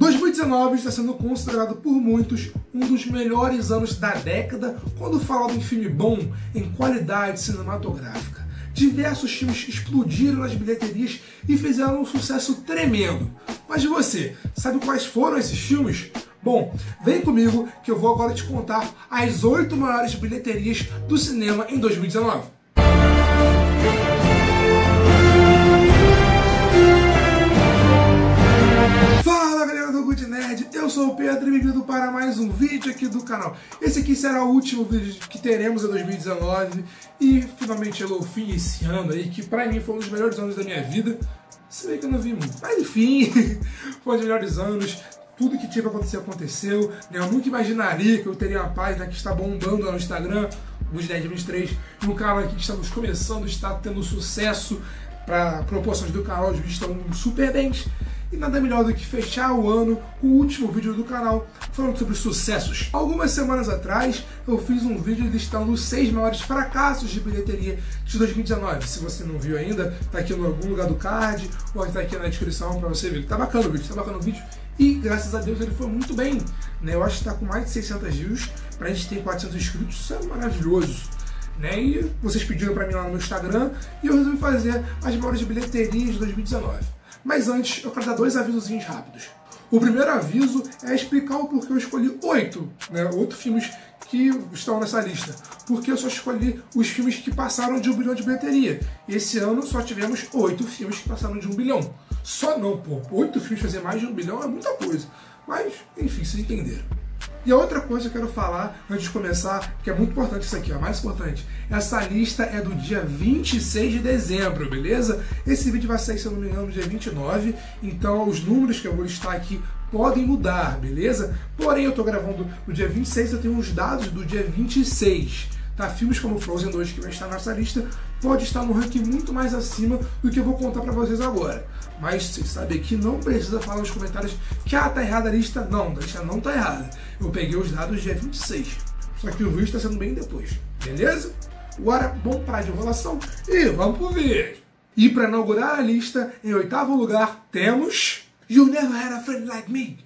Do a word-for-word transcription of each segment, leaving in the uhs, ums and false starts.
dois mil e dezenove está sendo considerado por muitos um dos melhores anos da década quando falado em filme bom, em qualidade cinematográfica. Diversos filmes explodiram nas bilheterias e fizeram um sucesso tremendo. Mas e você, sabe quais foram esses filmes? Bom, vem comigo que eu vou agora te contar as oito maiores bilheterias do cinema em dois mil e dezenove. Fala galera do Good Nerd, eu sou o Pedro e bem-vindo para mais um vídeo aqui do canal. Esse aqui será o último vídeo que teremos em dois mil e dezenove e finalmente chegou o fim esse ano aí, que pra mim foi um dos melhores anos da minha vida. Se bem que eu não vi muito, mas enfim, foi um dos melhores anos. Tudo que tinha pra acontecer aconteceu. Eu nunca imaginaria que eu teria uma página que está bombando lá no Instagram, Good Nerd vinte e três, um canal aqui que estamos começando, está tendo sucesso para proporções do canal, os vídeos estão super bem. E nada melhor do que fechar o ano com o último vídeo do canal falando sobre sucessos. Algumas semanas atrás eu fiz um vídeo listando os seis maiores fracassos de bilheteria de dois mil e dezenove. Se você não viu ainda, tá aqui em algum lugar do card ou tá aqui na descrição para você ver. Tá bacana o vídeo, tá bacana o vídeo. E graças a Deus ele foi muito bem, né? Eu acho que tá com mais de seiscentas views, pra gente ter quatrocentos inscritos, isso é maravilhoso, né? E vocês pediram pra mim lá no Instagram e eu resolvi fazer as maiores bilheterias de dois mil e dezenove. Mas antes, eu quero dar dois avisozinhos rápidos. O primeiro aviso é explicar o porquê eu escolhi oito, né, oito filmes que estão nessa lista. Porque eu só escolhi os filmes que passaram de um bilhão de bilheteria. Esse ano só tivemos oito filmes que passaram de um bilhão. Só não, pô. Oito filmes fazer mais de um bilhão é muita coisa. Mas, enfim, vocês entenderam. E a outra coisa que eu quero falar antes de começar, que é muito importante isso aqui, ó, mais importante. Essa lista é do dia vinte e seis de dezembro, beleza? Esse vídeo vai sair, se eu não me engano, no dia vinte e nove. Então os números que eu vou listar aqui podem mudar, beleza? Porém, eu tô gravando no dia vinte e seis, eu tenho os dados do dia vinte e seis. Tá? Filmes como Frozen dois, que vai estar nessa lista, pode estar no ranking muito mais acima do que eu vou contar pra vocês agora. Mas vocês sabem que não precisa falar nos comentários que ah, tá errada a lista. Não, a lista não tá errada. Eu peguei os dados dia vinte e seis. Só que o vídeo está sendo bem depois. Beleza? Agora, vamos parar de enrolação e vamos pro vídeo. E para inaugurar a lista, em oitavo lugar, temos You Never Had a Friend Like Me.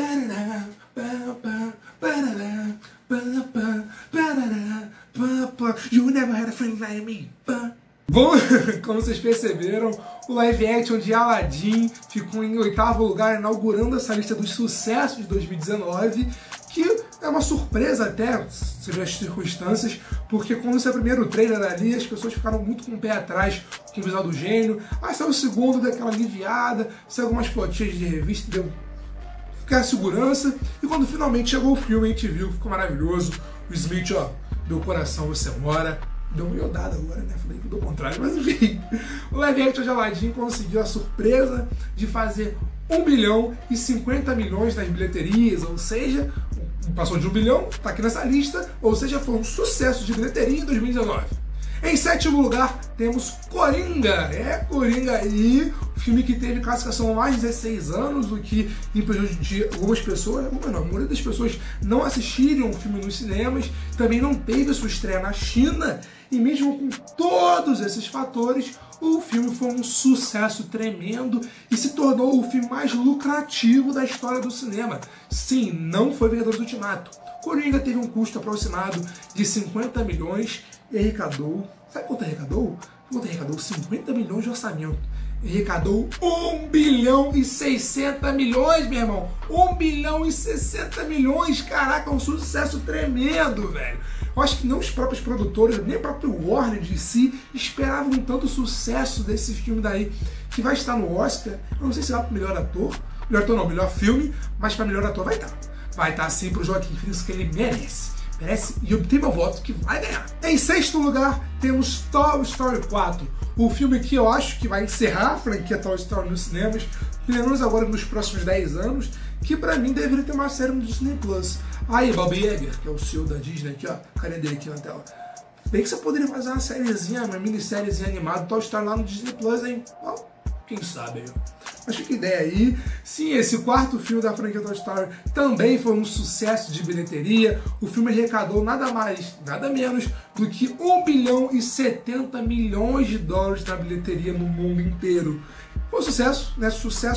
You Never Had a Friend Like Me. Bom, como vocês perceberam, o live action de Aladdin ficou em oitavo lugar, inaugurando essa lista dos sucessos de dois mil e dezenove, que é uma surpresa até, segundo as circunstâncias, porque quando saiu o primeiro trailer ali, as pessoas ficaram muito com o pé atrás com o visual do gênio. Aí saiu o segundo, daquela aliviada, saiu algumas fotinhas de revista, deu ficar segurança, e quando finalmente chegou o filme, a gente viu, ficou maravilhoso. O Smith, ó, deu coração, você mora. Deu uma iodada agora, né? Falei que do contrário, mas enfim. O live action de Aladdin conseguiu a surpresa de fazer um bilhão e cinquenta milhões nas bilheterias, ou seja, passou de um bilhão, tá aqui nessa lista, ou seja, foi um sucesso de bilheteria em dois mil e dezenove. Em sétimo lugar, temos Coringa. É, Coringa aí, filme que teve classificação há mais de dezesseis anos, o que impediu de algumas pessoas, não, a maioria das pessoas não assistirem o filme nos cinemas, também não teve sua estreia na China, e mesmo com todos esses fatores, o filme foi um sucesso tremendo e se tornou o filme mais lucrativo da história do cinema. Sim, não foi Vingadores Ultimato. Coringa teve um custo aproximado de cinquenta milhões e arrecadou... Sabe quanto arrecadou? Quanto arrecadou? cinquenta milhões de orçamento. Arrecadou um bilhão e sessenta milhões, meu irmão. um bilhão e sessenta milhões. Caraca, é um sucesso tremendo, velho. Eu acho que nem os próprios produtores, nem o próprio Warner de si, esperavam tanto sucesso desse filme daí, que vai estar no Oscar. Eu não sei se vai para melhor ator. Melhor ator não, melhor filme, mas para melhor ator vai estar. Vai estar sim pro Joaquin Phoenix, que ele merece. Merece e obtém meu voto que vai ganhar. Em sexto lugar, temos Toy Story quatro. O filme que eu acho que vai encerrar a franquia Toy Story nos cinemas, pelo menos agora nos próximos dez anos, que pra mim deveria ter uma série no Disney Plus. Aí, Bob Iger, que é o C E O da Disney aqui, ó, a carinha dele aqui na tela. Bem que você poderia fazer uma sériezinha, uma minissériezinha animada, Toy Story lá no Disney Plus, hein? Ó, quem sabe aí. Mas fica ideia aí. Sim, esse quarto filme da franquia Toy Story também foi um sucesso de bilheteria. O filme arrecadou nada mais, nada menos do que um bilhão e setenta milhões de dólares na bilheteria no mundo inteiro. Foi um sucesso, né? Sucesso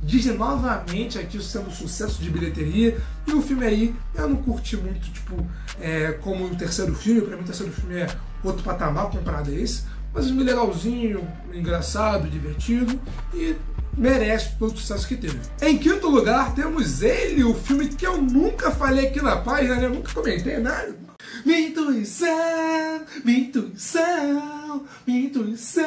Disney novamente aqui sendo sucesso de bilheteria. E o filme aí, eu não curti muito, tipo, é, como o terceiro filme. Pra mim o terceiro filme é outro patamar comparado a esse. Mas um filme legalzinho, engraçado, divertido e merece todo o sucesso que teve. Em quinto lugar, temos ele, o filme que eu nunca falei aqui na página, né? Eu nunca comentei nada. Minha intuição, minha intuição, minha intuição.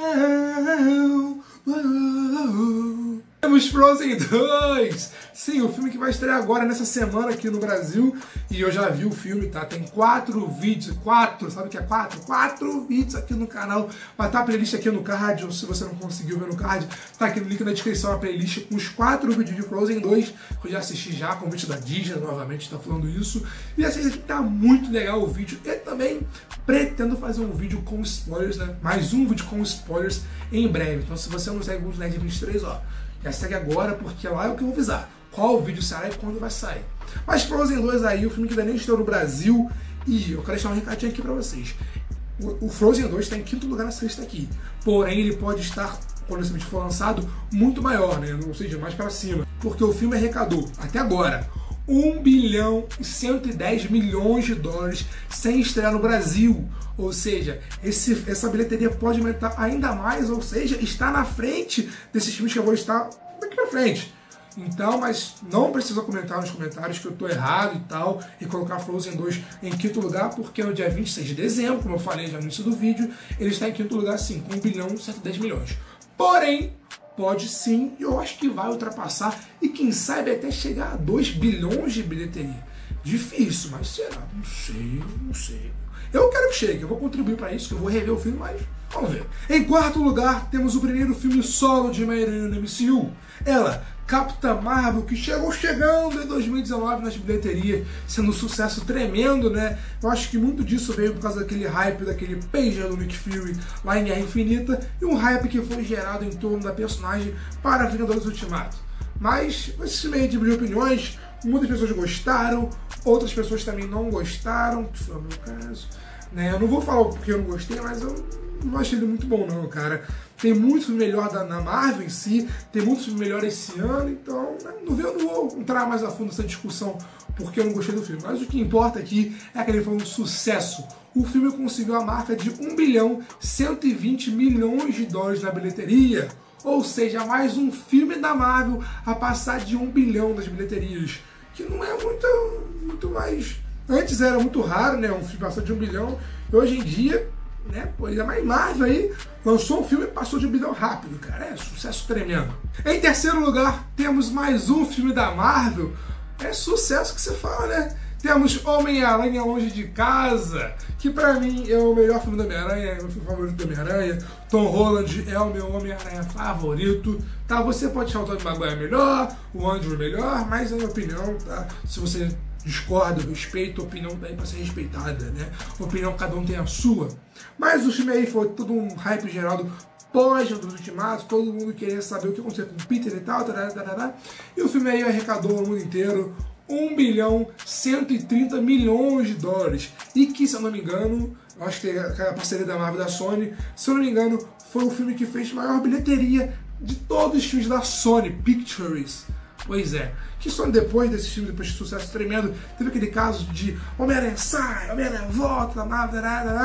Oh. Temos Frozen dois! Sim, o filme que vai estrear agora nessa semana aqui no Brasil. E eu já vi o filme, tá? Tem quatro vídeos, quatro, sabe o que é quatro? Quatro vídeos aqui no canal. Vai estar a playlist aqui no card, ou se você não conseguiu ver no card, tá aqui no link na descrição a playlist com os quatro vídeos de Frozen dois, que eu já assisti já, convite da Disney, novamente tá falando isso. E assim, aqui tá muito legal o vídeo. E também pretendo fazer um vídeo com spoilers, né? Mais um vídeo com spoilers em breve. Então se você não segue o Good Nerd vinte e três, ó, já segue agora, porque lá é o que eu vou avisar qual vídeo será e quando vai sair. Mas Frozen dois aí, o filme que ainda nem estreou no Brasil, e eu quero deixar um recadinho aqui pra vocês. O, o Frozen dois está em quinto lugar nessa lista aqui, porém ele pode estar, quando esse vídeo for lançado, muito maior, né? Ou seja, mais pra cima, porque o filme arrecadou, até agora, um bilhão e cento e dez milhões de dólares sem estrear no Brasil. Ou seja, esse, essa bilheteria pode aumentar ainda mais, ou seja, está na frente desses filmes que eu vou estar daqui pra frente. Então, mas não precisa comentar nos comentários que eu tô errado e tal, e colocar Frozen dois em quinto lugar, porque no dia vinte e seis de dezembro, como eu falei já no início do vídeo, ele está em quinto lugar sim, com um bilhão e cento e dez milhões. Porém, pode sim, e eu acho que vai ultrapassar, e quem sabe até chegar a dois bilhões de bilheteria. Difícil, mas será? Não sei, não sei. Eu quero que chegue, eu vou contribuir para isso, que eu vou rever o filme, mas vamos ver. Em quarto lugar, temos o primeiro filme solo de uma heroína no M C U. Ela, Capitã Marvel, que chegou chegando em dois mil e dezenove nas bilheterias, sendo um sucesso tremendo, né? Eu acho que muito disso veio por causa daquele hype, daquele pager do Nick Fury lá em Guerra Infinita, e um hype que foi gerado em torno da personagem para Vingadores Ultimato. Mas, esse meio de opiniões, muitas pessoas gostaram, outras pessoas também não gostaram, que foi o meu caso. Né? Eu não vou falar porque eu não gostei, mas eu não achei ele muito bom não, cara. Tem muito filme melhor da, na Marvel em si, tem muito filme melhor esse ano, então né, não, eu não vou entrar mais a fundo nessa discussão porque eu não gostei do filme. Mas o que importa aqui é que ele foi um sucesso. O filme conseguiu a marca de um bilhão e cento e vinte milhões de dólares na bilheteria, ou seja, mais um filme da Marvel a passar de um bilhão das bilheterias, que não é muito, muito mais... Antes era muito raro, né, um filme passar de um bilhão, e hoje em dia, né, pô, ainda mais Marvel aí, lançou um filme e passou de um bilhão rápido, cara, é sucesso tremendo. Em terceiro lugar, temos mais um filme da Marvel, é sucesso que você fala, né? Temos Homem-Aranha Longe de Casa, que pra mim é o melhor filme do Homem-Aranha, é o meu filme favorito do Homem-Aranha. Tom Holland é o meu Homem-Aranha favorito, tá? Você pode achar o Tobey Maguire melhor, o Andrew melhor, mas é a minha opinião, tá? Se você discorda, eu respeito, a opinião daí pra ser respeitada, né? A opinião, cada um tem a sua. Mas o filme aí foi todo um hype gerado pós dos Ultimatos, todo mundo queria saber o que aconteceu com o Peter e tal, tarará, tarará. E o filme aí arrecadou no mundo inteiro um bilhão e cento e trinta milhões de dólares. E que, se eu não me engano, eu acho que é a parceria da Marvel e da Sony, se eu não me engano, foi o filme que fez maior bilheteria de todos os filmes da Sony Pictures. Pois é, que só depois desse filme, depois de sucesso tremendo, teve aquele caso de Homem-Aranha sai, Homem-Aranha volta da Marvel,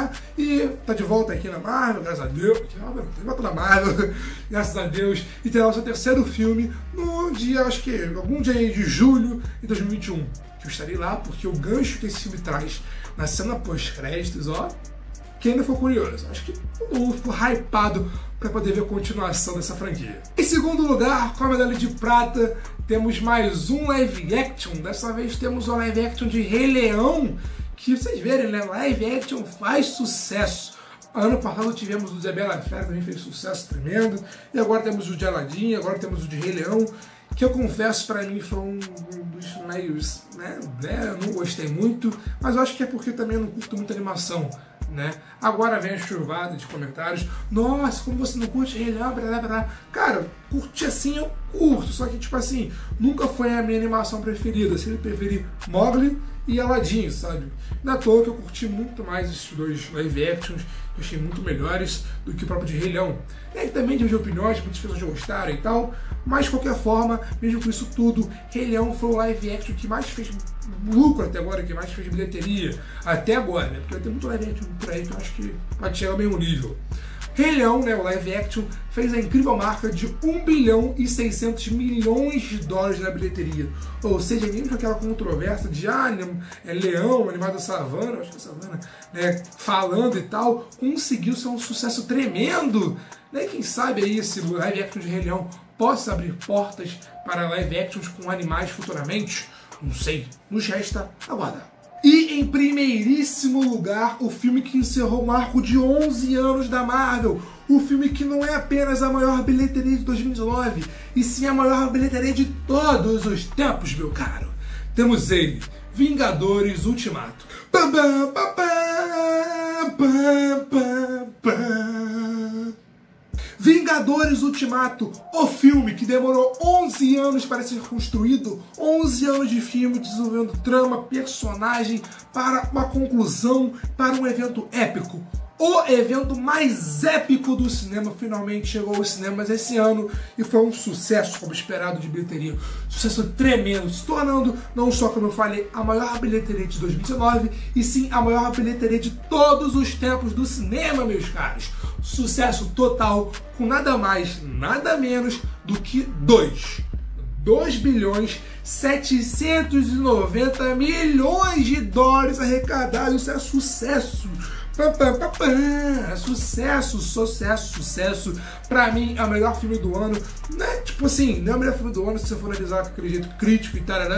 e tá de volta aqui na Marvel, graças a Deus, tá de volta na Marvel, graças a Deus, e terá o seu terceiro filme no dia, acho que algum dia de julho de dois mil e vinte e um, que eu estarei lá, porque o gancho que esse filme traz na cena pós-créditos, ó, quem ainda ficou curioso, acho que todo mundo ficou hypado para poder ver a continuação dessa franquia. Em segundo lugar, com a medalha de prata, temos mais um live action. Dessa vez temos um live action de Rei Leão, que vocês verem, né? Live action faz sucesso. Ano passado tivemos o Zé Bela Fera, também fez sucesso tremendo. E agora temos o de Aladdin, agora temos o de Rei Leão, que eu confesso, para mim foi um dos meios, né? Eu não gostei muito, mas eu acho que é porque também eu não curto muito animação. Né? Agora vem a chuvada de comentários. Nossa, como você não curte Rei Leão? Blá, blá, blá. Cara, curtir assim eu curto, só que tipo assim, nunca foi a minha animação preferida. Se ele preferir Mowgli, e Aladdin, sabe? Não é à toa que eu curti muito mais esses dois live actions, eu achei muito melhores do que o próprio de Rei Leão. E aí também dividiu opiniões, muitas pessoas gostaram e tal, mas de qualquer forma, mesmo com isso tudo, Rei Leão foi o live action que mais fez lucro até agora, que mais fez bilheteria até agora, né? Porque tem muito live action por aí que eu acho que pode chegar ao mesmo nível. Rei Leão, né, o live action, fez a incrível marca de um bilhão e seiscentos milhões de dólares na bilheteria. Ou seja, mesmo aquela controvérsia de ah, é leão, animado da savana, acho que é savana, né, falando e tal, conseguiu ser um sucesso tremendo. Né? Quem sabe aí esse live action de Rei Leão possa abrir portas para live actions com animais futuramente? Não sei, nos resta aguardar. E em primeiríssimo lugar, o filme que encerrou o marco de onze anos da Marvel. O filme que não é apenas a maior bilheteria de dois mil e dezenove, e sim a maior bilheteria de todos os tempos, meu caro. Temos ele, Vingadores Ultimato. Pam, pam, pam, pam, pam, pam, pam. Vingadores Ultimato, o filme que demorou onze anos para ser construído, onze anos de filme desenvolvendo trama, personagem, para uma conclusão, para um evento épico. O evento mais épico do cinema finalmente chegou aos cinemas esse ano e foi um sucesso, como esperado, de bilheteria. Sucesso tremendo, se tornando, não só, como eu falei, a maior bilheteria de dois mil e dezenove, e sim a maior bilheteria de todos os tempos do cinema, meus caros. Sucesso total, com nada mais, nada menos do que dois. dois bilhões setecentos e noventa milhões de dólares arrecadados. Isso é sucesso. Pam, pam, pam, pam. Sucesso, sucesso, sucesso. Pra mim, é o melhor filme do ano. Né? Tipo assim, não é o melhor filme do ano se você for analisar com aquele jeito crítico e tal,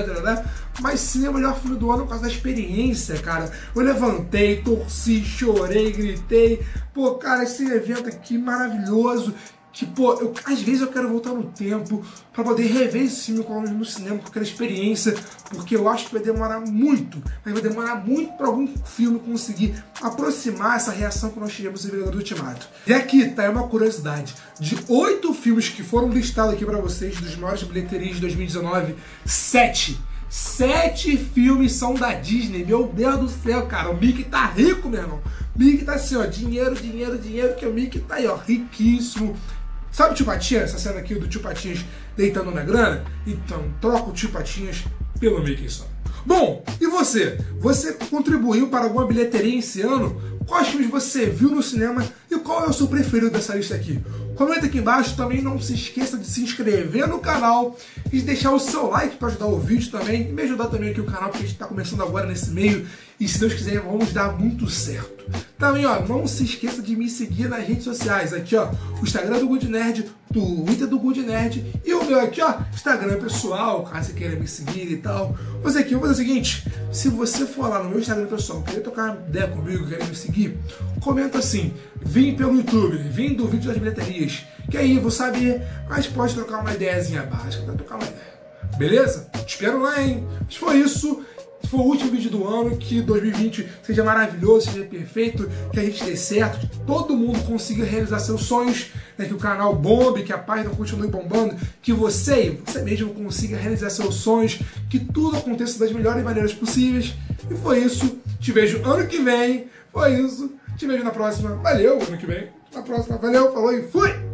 mas sim é o melhor filme do ano por causa da experiência, cara. Eu levantei, torci, chorei, gritei. Pô, cara, esse evento aqui maravilhoso. Que, pô, eu, às vezes eu quero voltar no tempo pra poder rever esse filme no cinema com aquela experiência, porque eu acho que vai demorar muito, mas vai demorar muito pra algum filme conseguir aproximar essa reação que nós tivemos em Vingadores Ultimato. E aqui tá uma curiosidade: de oito filmes que foram listados aqui pra vocês, dos maiores bilheterias de dois mil e dezenove, sete. Sete filmes são da Disney. Meu Deus do céu, cara. O Mickey tá rico, meu irmão. O Mickey tá assim, ó. Dinheiro, dinheiro, dinheiro. Que o Mickey tá aí, ó. Riquíssimo. Sabe o Tio Patinhas? Essa cena aqui do Tio Patinhas deitando na grana? Então, troca o Tio Patinhas pelo Mickey só. Bom, e você? Você contribuiu para alguma bilheteria esse ano? Quais filmes você viu no cinema e qual é o seu preferido dessa lista aqui? Comenta aqui embaixo, também não se esqueça de se inscrever no canal e de deixar o seu like para ajudar o vídeo também e me ajudar também aqui o canal, porque a gente está começando agora nesse meio e se Deus quiser vamos dar muito certo. Também, ó, não se esqueça de me seguir nas redes sociais, aqui ó, o Instagram do Good Nerd, Twitter do Good Nerd e o meu aqui ó, Instagram pessoal, caso você queira me seguir e tal. Você aqui, vou fazer o seguinte, se você for lá no meu Instagram pessoal, querer tocar uma ideia comigo, querer me seguir, comenta assim, vim pelo YouTube, vim do vídeo das bilheterias, que aí eu vou saber, mas pode trocar uma ideiazinha básica, pra trocar uma ideia. Beleza? Te espero lá, hein? Mas foi isso. Foi o último vídeo do ano, que dois mil e vinte seja maravilhoso, seja perfeito, que a gente dê certo, que todo mundo consiga realizar seus sonhos, né, que o canal bombe, que a página continue bombando, que você, você mesmo consiga realizar seus sonhos, que tudo aconteça das melhores maneiras possíveis. E foi isso. Te vejo ano que vem. Foi isso. Te vejo na próxima. Valeu, ano que vem. Na próxima. Valeu, falou e fui!